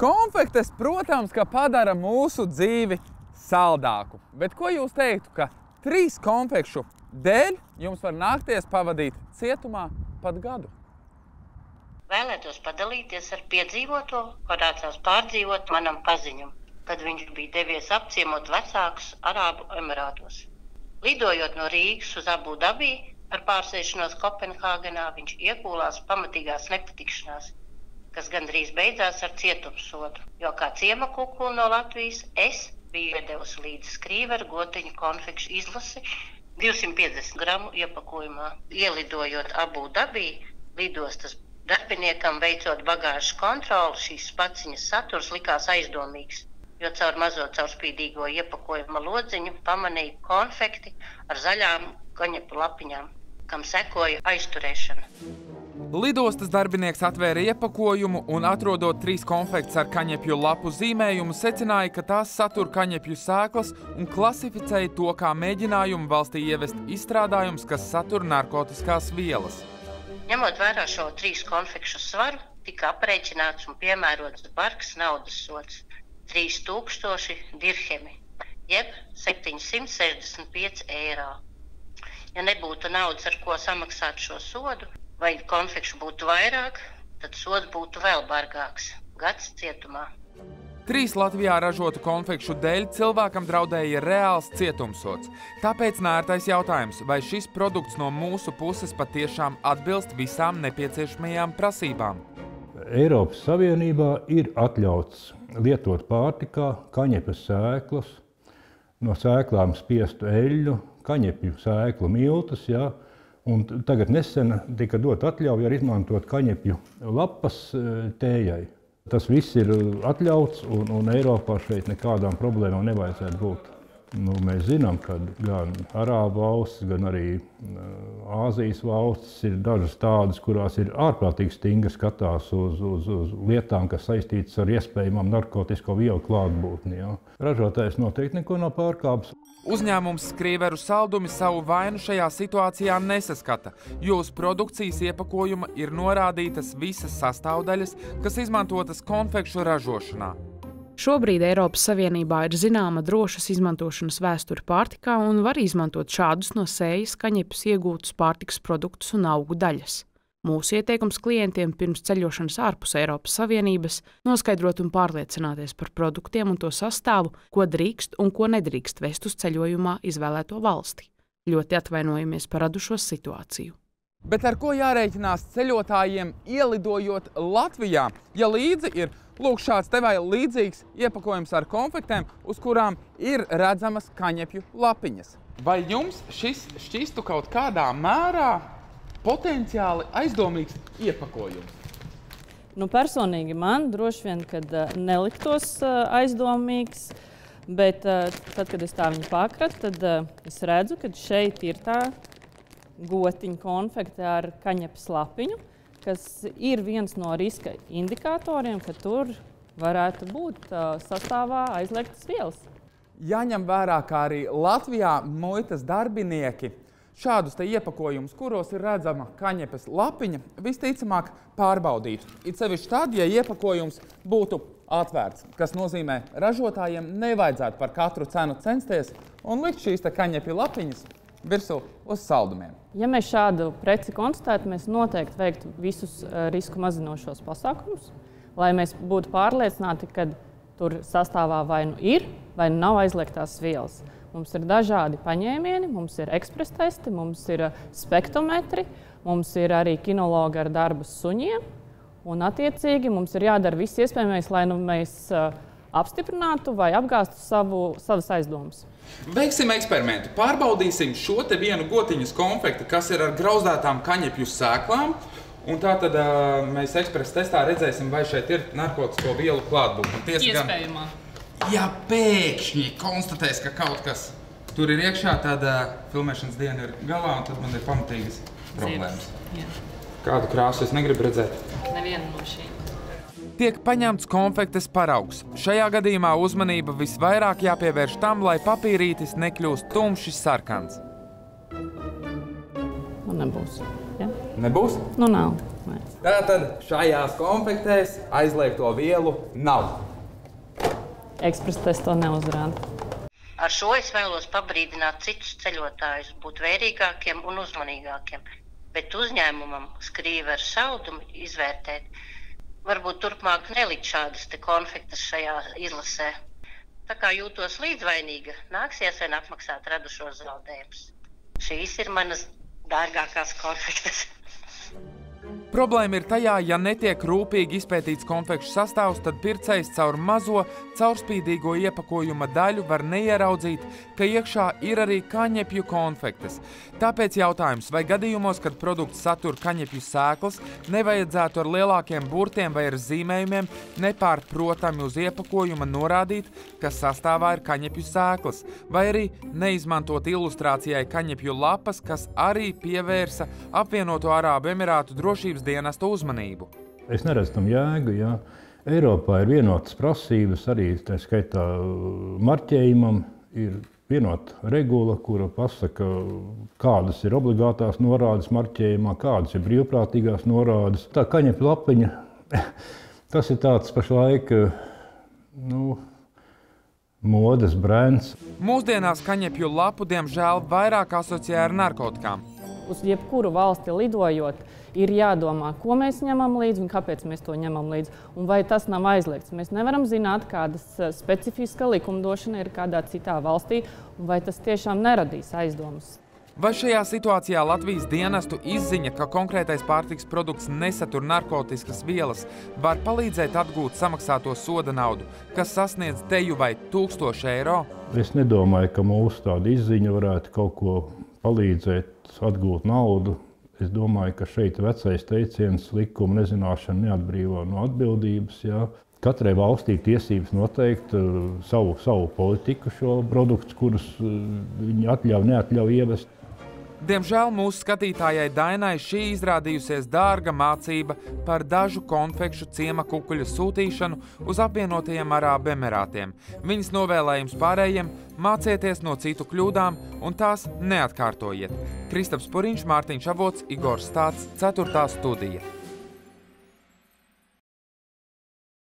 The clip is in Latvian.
Konfektes, protams, ka padara mūsu dzīvi saldāku. Bet ko jūs teiktu, ka 3 konfekšu dēļ jums var nākties pavadīt cietumā pat gadu? Vēlētos padalīties ar piedzīvoto, ko nācās pārdzīvot manam paziņam, kad viņš bija devies apciemot vecākus Arābu Emirātos. Lidojot no Rīgas uz Abu Dabī ar pārsēšanos Kopenhāgenā, viņš iekūlās pamatīgās nepatikšanās, kas gandrīz beidzās ar cietumsodu, jo kā ciema kukula no Latvijas es biju iedevusi līdzi skrīveru gotiņu konfekšu izlasi 250 gramu iepakojumā. Ielidojot Abu Dabī, lidostas darbiniekam veicot bagāžas kontroli, šīs paciņas saturs likās aizdomīgs, jo caur mazo caurspīdīgo iepakojuma lodziņu pamanīju konfekti ar zaļām kaņepu lapiņām, kam sekoja aizturēšana. Lidostas darbinieks atvēra iepakojumu un, atrodot 3 konfektes ar kaņepju lapu zīmējumu, secināja, ka tās satur kaņepju sēklas un klasificēja to kā mēģinājumu valstī ievest izstrādājums, kas satur narkotiskās vielas. Ņemot vērā šo 3 konfekšu svaru, tika aprēķināts un piemērots bargs naudas sods 3000 dirhemi, jeb 765 eiro. Ja nebūtu naudas, ar ko samaksāt šo sodu, vai konfekšu būtu vairāk, tad sods būtu vēl bargāks – gads cietumā. 3 Latvijā ražotu konfekšu dēļ cilvēkam draudēja reāls cietumsods. Tāpēc nērtais jautājums, vai šis produkts no mūsu puses patiešām atbilst visām nepieciešamajām prasībām. Eiropas Savienībā ir atļauts lietot pārtikā kaņepes sēklas, no sēklām spiestu eļļu, kaņepju sēklu miltus, ja, un tagad nesen tika dot atļauja arī izmantot kaņepju lapas tējai. Tas viss ir atļauts, un Eiropā šeit nekādām problēmām nevajadzētu būt. Mēs zinām, ka gan Arābu valstis, gan arī Āzijas valstis ir dažas tādas, kurās ir ārprātīgi stingri skatās uz lietām, kas saistītas ar iespējamām narkotisko vielu klātbūtni. Ja. Ražotājs noteikti neko nav pārkāpis. Uzņēmums Skrīveru saldumi savu vainu šajā situācijā nesaskata, jo uz produkcijas iepakojuma ir norādītas visas sastāvdaļas, kas izmantotas konfekšu ražošanā. Šobrīd Eiropas Savienībā ir zināma drošas izmantošanas vēsture pārtikā un var izmantot šādus no sējas kaņepes iegūtus pārtikas produktus un augu daļas. Mūsu ieteikums klientiem pirms ceļošanas ārpus Eiropas Savienības noskaidrot un pārliecināties par produktiem un to sastāvu, ko drīkst un ko nedrīkst vest uz ceļojumā izvēlēto valsti. Ļoti atvainojamies par radušo situāciju. Bet ar ko jārēķinās ceļotājiem ielidojot Latvijā, ja līdzi ir šāds te vai līdzīgs iepakojums ar konfektēm, uz kurām ir redzamas kaņepju lapiņas? Vai jums šis šķistu kaut kādā mērā potenciāli aizdomīgs iepakojums? Personīgi man droši vien, kad neliktos aizdomīgs, bet tad, kad es tā viņu pakratu, tad es redzu, ka šeit ir tā gotiņa konfekte ar kaņepes lapiņu, kas ir viens no riska indikatoriem, ka tur varētu būt sastāvā aizliegtas vielas. Jāņem vērā, kā arī Latvijā muitas darbinieki šādus te iepakojumus, kuros ir redzama kaņepes lapiņa, visticamāk pārbaudītu. It sevišķi tad, ja iepakojums būtu atvērts, kas nozīmē, ražotājiem nevajadzētu par katru cenu censties un likt šīs te kaņepju lapiņas virsū uz saldumiem. Ja mēs šādu preci konstatētu, mēs noteikti veiktu visus risku mazinošos pasākumus, lai mēs būtu pārliecināti, ka tur sastāvā vai nu ir, vai nu nav aizliegtās vielas. Mums ir dažādi paņēmieni, mums ir ekspres testi, mums ir spektrometri, mums ir arī kinologi ar darbu suņiem, un attiecīgi mums ir jādara viss iespējamais, lai nu mēs apstiprinātu vai apgāstu savas aizdomas. Veiksim eksperimentu. Pārbaudīsim šo te vienu gotiņas konfekti, kas ir ar grauzdētām kaņepju sēklām. Un tātad mēs ekspresa testā redzēsim, vai šeit ir narkotisko vielu klātbūtne. Iespējamā. Ja pēkšņi konstatēs, ka kaut kas tur ir iekšā, tad filmēšanas diena ir galā, un tad man ir pamatīgas problēmas. Kādu krāsu es negribu redzēt? Nevienu no šīm. Tiek paņemts konfektes paraugs. Šajā gadījumā uzmanība visvairāk jāpievērš tam, lai papīrītis nekļūst tumši sarkans. Nebūs. Ja? Nebūs? Nav. Nē. Tātad šajās konfektēs aizliegto vielu nav. Ekspresa tests to neuzrāda. Ar šo es vēlos pabrīdināt citus ceļotājus, būt vērīgākiem un uzmanīgākiem, bet uzņēmumam skrīveru saldumu izvērtēt. Varbūt turpmāk nelikt šādas te konfektas šajā izlasē. Tā kā jūtos līdzvainīga, nāksies vien apmaksāt radušos zaudējumus. Šīs ir manas dārgākās konfektas. Problēma ir tajā, ja netiek rūpīgi izpētīts konfekšu sastāvs, tad pircējs caur mazo, caurspīdīgo iepakojuma daļu var neieraudzīt, ka iekšā ir arī kaņepju konfektes. Tāpēc jautājums, vai gadījumos, kad produkts satur kaņepju sēklas, nevajadzētu ar lielākiem burtiem vai ar zīmējumiem nepārprotami uz iepakojuma norādīt, ka sastāvā ir kaņepju sēklas, vai arī neizmantot ilustrācijai kaņepju lapas, kas arī pievērsa apvienoto Arābu Emirātu drošības dienesta uzmanību. Es neredzu tam jēgu, ja Eiropā ir vienotas prasības, arī tā skaitā marķējumam ir vienota regula, kura pasaka, kādas ir obligātās norādes marķējumā, kādas ir brīvprātīgās norādes. Tā kaņepju lapiņa, tas ir tāds pašlaik, modes brands. Mūsdienās kaņepju lapu, diemžēl, vairāk asociē ar narkotikām. Uz jebkuru valsti lidojot, ir jādomā, ko mēs ņemam līdzi un kāpēc mēs to ņemam līdzi, un vai tas nav aizliegts. Mēs nevaram zināt, kādas specifiska likumdošana ir kādā citā valstī, un vai tas tiešām neradīs aizdomas. Vai šajā situācijā Latvijas dienestu izziņa, ka konkrētais pārtikas produkts nesatur narkotiskas vielas, var palīdzēt atgūt samaksāto soda naudu, kas sasniedz teju vai 1000 eiro? Es nedomāju, ka mūsu tāda izziņa varētu kaut ko palīdzēt atgūt naudu. Es domāju, ka šeit vecais teiciens likuma nezināšana neatbrīvo no atbildības. Jā. Katrai valstī tiesības noteikt savu politiku šo produktu, kurus viņi atļauj, neatļauj ievest. Diemžēl mūsu skatītājai Dainai šī izrādījusies dārga mācība par dažu konfekšu ciema kukuļu sūtīšanu uz apvienotajiem Arābu Emirātiem. Viņas novēlējums pārējiem – mācieties no citu kļūdām un tās neatkārtojiet. Kristaps Puriņš, Mārtiņš Avots, Igors Stāts, 4. studija.